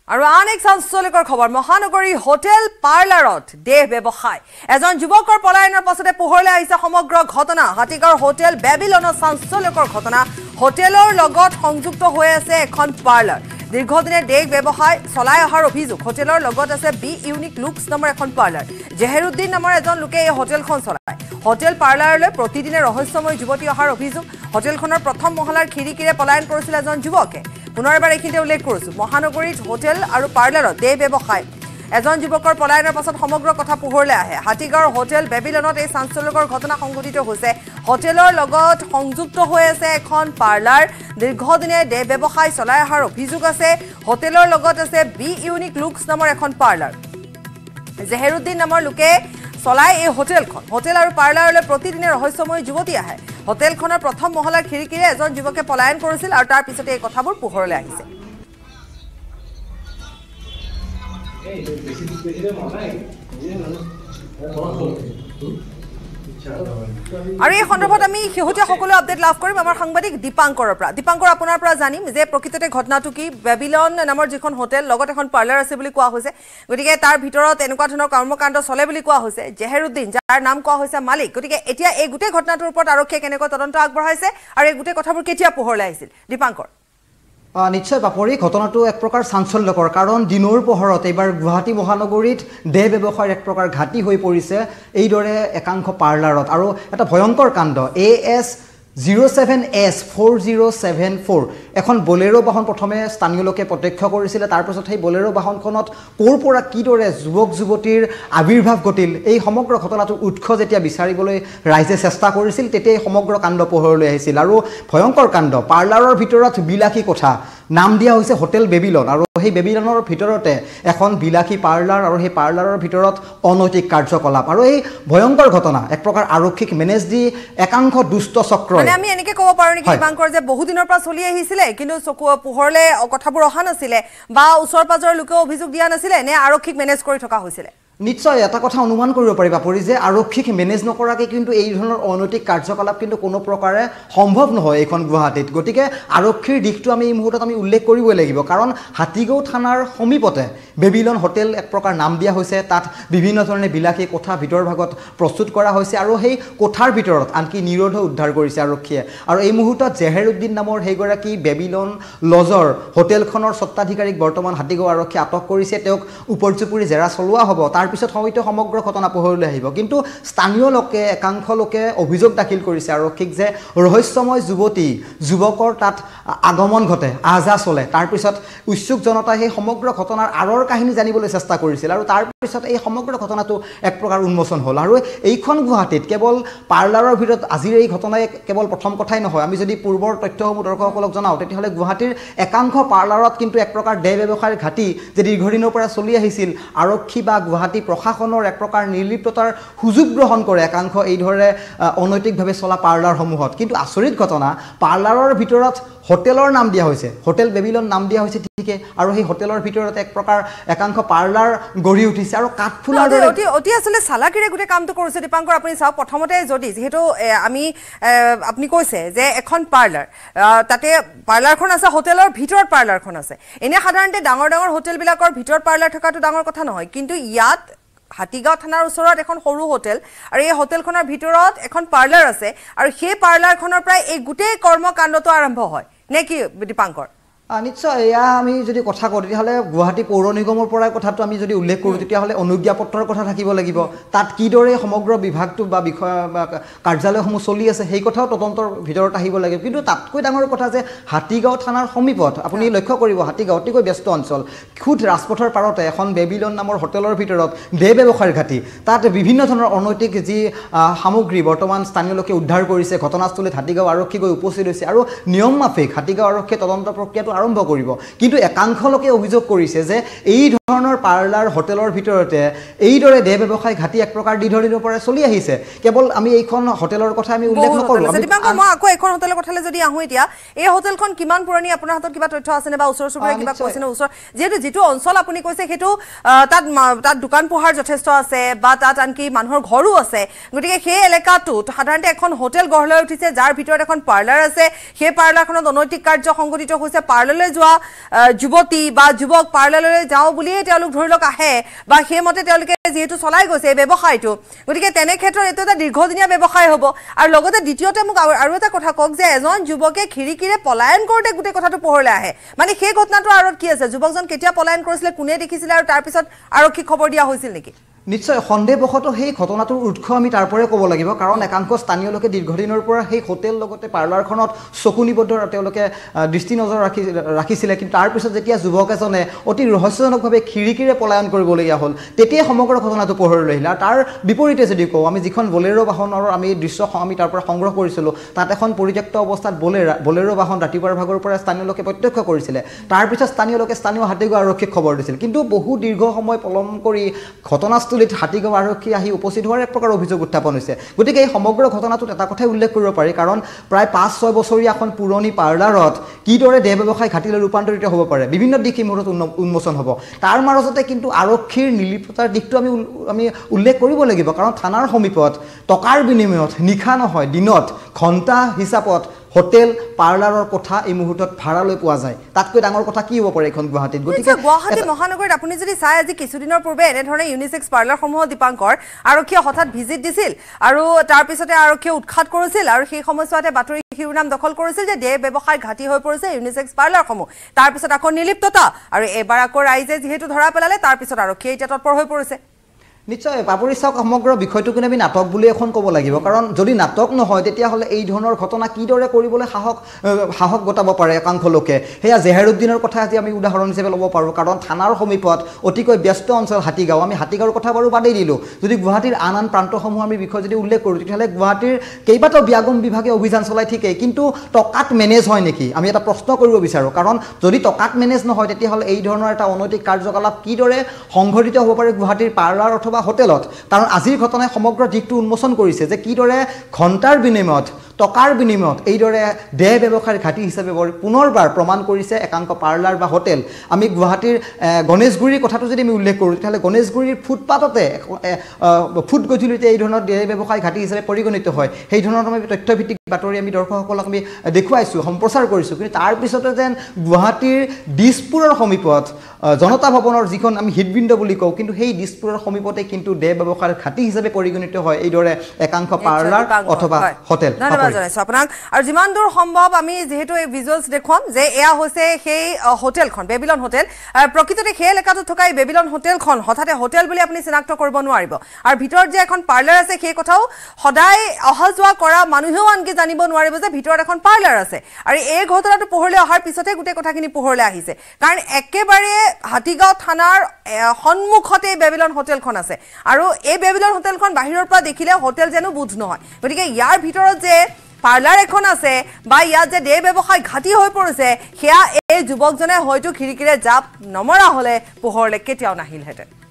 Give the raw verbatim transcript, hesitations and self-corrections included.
আৰু আন এক চাঞ্চল্যকৰ খবৰ মহানগৰী হোটেল পাৰ্লাৰত দেহ ব্যৱসায় এজন যুৱকৰ পলায়নৰ পাছতে পোহৰলৈ আহিছে সমগ্ৰ ঘটনা হাতীগাঁৱৰ হোটেল বেবিলনৰ চাঞ্চল্যকৰ ঘটনা হোটেলৰ লগত সংযুক্ত হৈ আছে এখন পাৰ্লাৰ দীৰ্ঘদিনে দেহ ব্যৱসায় চলাই অহাৰ অভিযোগ হোটেলৰ লগত আছে বি ইউনিক লুকছ নামৰ এখন পাৰ্লাৰ জেহেৰুদ্দিন নামৰ এজন লোকে এই হোটেলখন চলায় হোটেল পাৰ্লাৰলৈ প্ৰতিদিনে ৰহস্যময় যুৱতী অহাৰ অভিযোগ হোটেলখনৰ প্ৰথম মহলাৰ খিৰিকীৰে পলায়ন কৰিছিল এজন যুৱকে পুনৰবাৰ এইখিনিতে উল্লেখ কৰিছো মহানগৰীত হোটেল আৰু পাৰ্লাৰত দেহ ব্যৱসায় এজন যুৱকৰ পলায়নৰ পাছত সমগ্ৰ কথা পোহৰলৈ আহে হাতীগাঁৱৰ হোটেল বেবিলনত এই চাঞ্চল্যকৰ ঘটনা সংঘটিত হৈছে হোটেলৰ লগত সংযুক্ত হৈ আছে এখন পাৰ্লাৰ দীৰ্ঘদিনে দেহ ব্যৱসায় চলাই অহাৰ অভিযোগ আছে হোটেলৰ লগত আছে বি ইউনিক লুকছ নামৰ এখন পাৰ্লাৰ জেহেৰুদ্দিন নামৰ লোকে চলাই এই হোটেলখন হোটেল আৰু পাৰ্লাৰলৈ প্ৰতিদিনে ৰহস্যময় যুৱতী আহে হোটেলখনৰ প্ৰথম মহলাৰ খিৰিকীৰে এজন যুৱকে পলায়ন কৰিছিল আৰু তাৰ পিছতে এই কথাবোৰ পোহৰলৈ আহিছে আৰু এই সন্দৰ্ভত আমি শেহতীয়া সকলো আপডেট লাভ কৰিম আমাৰ সাংবাদিক দীপাংকৰৰ পৰা দীপাংকৰ আপোনাৰ পৰা জানিম যে প্ৰকৃততে ঘটনাটো কি বেবিলন নামৰ যিখন হোটেল লগত এখন পাৰ্লাৰ আছে বুলি কোৱা হৈছে গতিকে তাৰ ভিতৰত এনেকুৱা ধৰণৰ কৰ্মকাণ্ড চলে বুলি কোৱা হৈছে জেহেৰুদ্দিন যাৰ নাম কোৱা হৈছে মালিক গতিকে এতিয়া এই গোটেই ঘটনাটোৰ ওপৰত আৰক্ষীয়ে কেনেকৈ তদন্ত আগবঢ়াইছে আৰু এই গোটেই কথাবোৰ কেতিয়া পোহৰলৈ আহিছিল দীপাংকৰ নিশ্চয় বাপৰি ঘটনাটো এক প্ৰকাৰ চাঞ্চল্যকৰ কাৰণ দিনৰ পোহৰত এইবাৰ গুৱাহাটী মহানগৰীত দেহ ব্যৱসায়ৰ এক প্ৰকাৰ ঘাটি হৈ পৰিছে এইদৰে একাংশ পাৰ্লাৰত আৰু এটা ভয়ংকৰ কাণ্ড A S zero' seven S four zero' seven four এখন বলেৰো বাহন প্ৰথমে স্থানীয় লোকে প্ৰত্যক্ষ কৰিছিলে তাৰপিছত সেই বলেৰো বাহনখনত ক'ৰ পৰা কিদৰে যুৱক যুৱতীৰ আৱিৰ্ভাৱ ঘটিল এই সমগ্ৰ ঘটনাটোৰ উৎস যেতিয়া বিচাৰিবলৈ ৰাইজে চেষ্টা কৰিছিল তেতিয়াই সমগ্ৰ কাণ্ড পোহৰলৈ আহিছিল আৰু ভয়ংকৰ কাণ্ড পাৰ্লাৰৰ ভিতৰত বিলাসী কোঠা নাম দিয়া হৈছে হোটেল বেবিলন আৰু সেই বেবিলনৰ ভিতৰতে এখন বিলাসী পাৰ্লাৰ আৰু সেই পাৰ্লাৰৰ ভিতৰত অনৈতিক কাৰ্যকলাপ আৰু এই ভয়ংকৰ ঘটনা এক প্ৰকাৰ আৰক্ষীক মেনেজ দি একাংশ দুষ্ট চক্ৰ মানে আমি এনেকৈ ক'ব পাৰোঁ নেকি দীপাংকৰ যে বহু দিনৰ পৰা চলি আহিছিলে কিন্তু চকু পোহৰলৈ কথাবোৰ অহা নাছিলে বা ওচৰ পাজৰৰ লোকেও অভিযোগ দিয়া নাছিলে নে আৰক্ষীক মেনেজ কৰি থকা হৈছিলে নিশ্চয় এটা কথা অনুমান কৰিব পাৰিবা পৰি যে আৰক্ষীক মেনেজ নকৰাকৈ কিন্তু এই ধৰণৰ অনৈতিক কাৰ্যকলাপ কিন্তু কোনো প্ৰকাৰে সম্ভৱ নহয় এইখন গুৱাহাটীত গতিকে আৰক্ষীৰ দিশটো আমি এই মুহূৰ্তত আমি উল্লেখ কৰিবই লাগিব কাৰণ হাতীগাঁও থানাৰ সমীপতে বেবিলন হোটেল এক প্ৰকাৰ নাম দিয়া হৈছে তাত বিভিন্ন ধৰণে বিলাসী কোঠা ভিতৰ ভাগত প্ৰস্তুত কৰা হৈছে আৰু সেই কোঠাৰ ভিতৰত আনকি নিৰোধ উদ্ধাৰ কৰিছে আৰক্ষীয়ে আৰু এই মুহূৰ্তত জেহেৰুদ্দিন নামৰ সেইগৰাকী বেবিলন লজৰ হোটেলখনৰ স্বত্বাধিকাৰীক বৰ্তমান হাতীগাঁও আৰক্ষীয়ে আটক কৰিছে তেওঁক উপৰ্যুপুৰি জেৰা চলোৱা হ'ব তাৰপিছত হয়তো সমগ্ৰ ঘটনা পোহৰলৈ আহিব কিন্তু স্থানীয় লোকে একাংশ লোকে অভিযোগ দাখিল কৰিছে আৰক্ষীক যে ৰহস্যময় যুৱতী যুৱকৰ তাত আগমন ঘটে আহা চলে তাৰপিছত উৎসুক জনতাই সেই সমগ্ৰ ঘটনাৰ আঁৰৰ কাহিনী জানিবলৈ চেষ্টা কৰিছিল আৰু তাৰপিছত এই সমগ্ৰ ঘটনাটো এক প্ৰকাৰ উন্মোচন হ'ল আৰু এইখন গুৱাহাটীত কেৱল পাৰ্লাৰৰ ভিতৰত আজিৰ এই ঘটনাই কেৱল প্ৰথম কথাই নহয় আমি যদি পূৰ্বৰ তথ্যসমূহ দৰ্শকসকলক জনাওঁ তেতিয়াহ'লে গুৱাহাটীৰ একাংশ পাৰ্লাৰত কিন্তু এক প্ৰকাৰ দেহ ব্যৱসায়ৰ ঘাটি যে দীৰ্ঘদিনৰ পৰা চলি আহিছিল আৰক্ষী বা গুৱাহাটী প্ৰশাসনৰ এক প্ৰকাৰ নিৰ্লিপ্ততাৰ সুযোগ গ্ৰহণ কৰে একাংশ এইদৰে অনৈতিকভাৱে চলা পাৰ্লাৰসমূহত কিন্তু আচৰিত ঘটনা পাৰ্লাৰৰ ভিতৰত হোটেলৰ নাম দিয়া হৈছে হোটেল বেবিলন নাম দিয়া হৈছে ঠিকে আৰু সেই হোটেলৰ ভিতৰত এক প্ৰকাৰ একাংশ পাৰ্লাৰ গঢ়ি উঠিছে আৰু কাঠফুলাৰ দৰে অতি অতি আসলে সালাকিৰে গোটেই কামটো কৰিছে দীপাংকৰ আপুনি চাওক প্ৰথমতে যদি যেহেতু আমি আপুনি কৈছে যে এখন পাৰ্লাৰ তাতে পাৰ্লাৰখন আছে হোটেলৰ ভিতৰত পাৰ্লাৰখন আছে এনে সাধাৰণতে ডাঙৰ ডাঙৰ হোটেলবিলাকৰ ভিতৰত পাৰ্লাৰ থকাটো ডাঙৰ কথা নহয় কিন্তু ইয়াত হাতীগাঁও থানাৰ ওচৰত এখন সৰু হোটেল আৰু এই হোটেলখনৰ ভিতৰত এখন পাৰ্লাৰ আছে আৰু সেই পাৰ্লাৰখনৰ পৰা এই গোটেই কৰ্মকাণ্ডটো আৰম্ভ হয় নে কি দীপাংকৰ নিশ্চয় এয়া আমি যদি কথা কওঁ তেতিয়াহ'লে গুৱাহাটী পৌৰ নিগমৰ পৰাই কথাটো আমি যদি উল্লেখ কৰোঁ তেতিয়াহ'লে অনুজ্ঞাপত্ৰৰ কথা থাকিব লাগিব তাত কিদৰে সমগ্ৰ বিভাগটো বা বিষয় বা কাৰ্যালয়সমূহ চলি আছে সেই কথাও তদন্তৰ ভিতৰত আহিব লাগিব কিন্তু তাতকৈ ডাঙৰ কথা যে হাতীগাঁও থানাৰ সমীপত আপুনি লক্ষ্য কৰিব হাতীগাঁও অতিকৈ ব্যস্ত অঞ্চল খুদ ৰাজপথৰ পাৰতে এখন বেবিলন নামৰ হোটেলৰ ভিতৰত দেহ ব্যৱসায়ৰ ঘাটি তাত বিভিন্ন ধৰণৰ অনৈতিক যি সামগ্ৰী বৰ্তমান স্থানীয় লোকে উদ্ধাৰ কৰিছে ঘটনাস্থলীত হাতীগাঁও আৰক্ষী গৈ উপস্থিত হৈছে আৰু নিয়ম মাফিক হাতীগাঁও আৰক্ষীয়ে তদন্ত প্ৰক্ৰিয়াটো আৰম্ভ কৰিব কিন্তু একাংশ লোকে অভিযোগ কৰিছে যে এই ধৰণৰ পাৰ্লাৰ হোটেলৰ ভিতৰতে এইদৰে দেহ ব্যৱসায় ঘাটি এক প্ৰকাৰ দীৰ্ঘদিনৰ পৰা চলি আহিছে কেৱল আমি এইখন হোটেলৰ কথা আমি উল্লেখ নকৰোঁ মই আকৌ এখন হোটেলৰ কথালৈ যদি আহোঁ এতিয়া এই হোটেলখন কিমান পুৰণি আপোনাৰ হাতত কিবা তথ্য আছেনে বা ওচৰ চুবুৰীয়া কিবা কৈছেনে ওচৰ যিহেতু যিটো অঞ্চল আপুনি কৈছে সেইটো তাত তাত দোকান পোহাৰ যথেষ্ট আছে বা তাত আনকি মানুহৰ ঘৰো আছে গতিকে সেই এলেকাটোত সাধাৰণতে এখন হোটেল গঢ় লৈ উঠিছে যাৰ ভিতৰত এখন পাৰ্লাৰ আছে সেই পাৰ্লাৰখনত অনৈতিক কাৰ্য সংঘটিত হৈছে পাৰ্লাৰলৈ যোৱা যুৱতী বা যুৱক পাৰ্লাৰলৈ যাওঁ বুলিয়ে তেওঁলোক ধৰি লওক আহে বা সেইমতে তেওঁলোকে যেহেতু চলাই গৈছে এই ব্যৱসায়টো গতিকে তেনে ক্ষেত্ৰত এইটো এটা দীৰ্ঘদিনীয়া ব্যৱসায় হ'ব আৰু লগতে দ্বিতীয়তে মোক আৰু এটা কথা কওক যে এজন যুৱকে খিৰিকিৰে পলায়ন কৰোঁতে গোটেই কথাটো পোহৰলৈ আহে মানে সেই ঘটনাটো আৰত কি আছে যুৱকজন কেতিয়া পলায়ন কৰিছিলে কোনে দেখিছিলে আৰু তাৰপিছত আৰক্ষীক খবৰ দিয়া হৈছিল নেকি নিশ্চয় সন্দেহবশতঃ সেই ঘটনাটোৰ উৎস আমি তাৰ পৰাই ক'ব লাগিব কাৰণ একাংশ স্থানীয় লোকে দীৰ্ঘদিনৰ পৰা সেই হোটেল লগতে পাৰ্লাৰখনত চকু নিবদ্ধ তেওঁলোকে দৃষ্টি নজৰ ৰাখি ৰাখিছিলে কিন্তু তাৰপিছত যেতিয়া যুৱক এজনে অতি ৰহস্যজনকভাৱে খিৰিকিৰে পলায়ন কৰিবলগীয়া হ'ল তেতিয়াই সমগ্ৰ ঘটনাটো পোহৰলৈ আহিল আৰু তাৰ বিপৰীতে যদি কওঁ আমি যিখন বলেৰো বাহনৰ আমি দৃশ্য আমি তাৰ পৰা সংগ্ৰহ কৰিছিলোঁ তাত এখন পৰিত্যক্ত অৱস্থাত বলেৰা বলেৰো বাহন ৰাতিপুৱাৰ ভাগৰ পৰা স্থানীয় লোকে প্ৰত্যক্ষ কৰিছিলে তাৰপিছত স্থানীয় লোকে স্থানীয় হাতীগাঁও আৰক্ষীক খবৰ দিছিল কিন্তু বহু দীৰ্ঘ সময় পলম কৰি ঘটনাস্থলী হাতীগাঁও আৰক্ষী আহি উপস্থিত হোৱাৰ এক প্ৰকাৰ অভিযোগ উত্থাপন হৈছে গতিকে এই সমগ্ৰ ঘটনাটোত এটা কথাই উল্লেখ কৰিব পাৰি কাৰণ প্ৰায় পাঁচ ছয় বছৰীয়া এখন পুৰণি পাৰ্লাৰত কিদৰে দেহ ব্যৱসায় ঘাটিলৈ ৰূপান্তৰিত হ'ব পাৰে বিভিন্ন দিশ এই মুহূৰ্তত উন্মোচন হ'ব তাৰ মাজতে কিন্তু আৰক্ষীৰ নিলিপ্ততাৰ দিশটো আমি আমি উল্লেখ কৰিব লাগিব কাৰণ থানাৰ সমীপত টকাৰ বিনিময়ত নিশা নহয় দিনত ঘণ্টা হিচাপত হোটেল পাৰ্লাৰৰ কথা এই মুহূৰ্তত ভাড়ালৈ পোৱা যায় তাতকৈ ডাঙৰ কথা কি হ'ব পাৰে এখন গুৱাহাটীত গতিকে গুৱাহাটী মহানগৰীত আপুনি যদি চাই আজি কিছুদিনৰ পূৰ্বে এনেধৰণে ইউনিচেক্স পাৰ্লাৰসমূহ দীপাংকৰ আৰক্ষীয়ে হঠাৎ ভিজিট দিছিল আৰু তাৰপিছতে আৰক্ষীয়ে উৎখাত কৰিছিল আৰু সেই সময়ছোৱাতে বাতৰি শিৰোনাম দখল কৰিছিল যে দেহ ব্যৱসায় ঘাটি হৈ পৰিছে ইউনিচেক্স পাৰ্লাৰসমূহ তাৰপিছত আকৌ নিলিপ্ততা আৰু এবাৰ আকৌ ৰাইজে যিহেতু ধৰা পেলালে তাৰপিছত আৰক্ষীয়ে এতিয়া তৎপৰ হৈ পৰিছে নিশ্চয় পাপৰি চাওক সমগ্ৰ বিষয়টো কিন্তু আমি নাটক বুলি এখন ক'ব লাগিব কাৰণ যদি নাটক নহয় তেতিয়াহ'লে এই ধৰণৰ ঘটনা কিদৰে কৰিবলৈ সাহস সাহস গোটাব পাৰে একাংশ লোকে সেয়া জেহেৰুদ্দিনৰ কথা আজি আমি উদাহৰণ হিচাপে ল'ব পাৰোঁ কাৰণ থানাৰ সমীপত অতিকৈ ব্যস্ত অঞ্চল হাতীগাঁও আমি হাতীগাঁৱৰ কথা বাৰু বাদেই দিলোঁ যদি গুৱাহাটীৰ আন আন প্ৰান্তসমূহ আমি বিষয় যদি উল্লেখ কৰোঁ তেতিয়াহ'লে গুৱাহাটীৰ কেইবাটাও ব্যাগম বিভাগে অভিযান চলাই ঠিকেই কিন্তু টকাত মেনেজ হয় নেকি আমি এটা প্ৰশ্ন কৰিব বিচাৰোঁ কাৰণ যদি টকাত মেনেজ নহয় তেতিয়াহ'লে এই ধৰণৰ এটা অনৈতিক কাৰ্যকলাপ কিদৰে সংঘটিত হ'ব পাৰে গুৱাহাটীৰ পাৰ্লাৰ অথবা হোটেলত কাৰণ আজিৰ ঘটনাই সমগ্ৰ দিশটো উন্মোচন কৰিছে যে কিদৰে ঘণ্টাৰ বিনিময়ত টকাৰ বিনিময়ত এইদৰে দেহ ব্যৱসায়ৰ ঘাটি হিচাপে পুনৰবাৰ প্ৰমাণ কৰিছে একাংশ পাৰ্লাৰ বা হোটেল আমি গুৱাহাটীৰ গণেশগুৰিৰ কথাটো যদি আমি উল্লেখ কৰোঁ তেতিয়াহ'লে গণেশগুৰিৰ ফুটপাততে ফুট গধূলিতে এই ধৰণৰ দেহ ব্যৱসায় ঘাটি হিচাপে পৰিগণিত হয় সেই ধৰণৰ আমি তথ্যভিত্তিক বাতৰি আমি দৰ্শকসকলক আমি দেখুৱাইছোঁ সম্প্ৰচাৰ কৰিছোঁ কিন্তু তাৰপিছতে যেন গুৱাহাটীৰ দিছপুৰৰ সমীপত জনতা ভৱনৰ যিখন আমি হৃদপিণ্ড বুলি কওঁ কিন্তু সেই দিছপুৰৰ সমীপতে কিন্তু দেহ ব্যৱসায়ৰ ঘাটি হিচাপে পৰিগণিত হয় এইদৰে একাংশ পাৰ্লাৰ অথবা হোটেল ধন্যবাদ জনাইছোঁ আপোনাক আৰু যিমান দূৰ সম্ভৱ আমি যিহেতু এই ভিজুৱেলছ দেখুৱাম যে এয়া হৈছে সেই হোটেলখন বেবিলন হোটেল প্ৰকৃততে সেই এলেকাটোত থকা এই বেবিলন হোটেলখন হঠাতে হোটেল বুলি আপুনি চিনাক্ত কৰিব নোৱাৰিব আৰু ভিতৰত যে এখন পাৰ্লাৰ আছে সেই কথাও সদায় অহা যোৱা কৰা মানুহেও আনকি জানিব নোৱাৰিব যে ভিতৰত এখন পাৰ্লাৰ আছে আৰু এই ঘটনাটো পোহৰলৈ অহাৰ পিছতে গোটেই কথাখিনি পোহৰলৈ আহিছে কাৰণ একেবাৰে হাতীগাঁও থানাৰ সন্মুখতে বেবিলন হোটেলখন আছে আৰু এই বেবিলন হোটেলখন বাহিৰৰ পৰা দেখিলে হোটেল যেনো বোধ নহয় গতিকে ইয়াৰ ভিতৰত যে পাৰ্লাৰ এখন আছে বা ইয়াত যে দেহ ব্যৱসায় ঘাটি হৈ পৰিছে সেয়া এই যুৱকজনে হয়তো খিৰিকিৰে জাপ নমৰা হ'লে পোহৰলৈ কেতিয়াও নাহিলহেঁতেন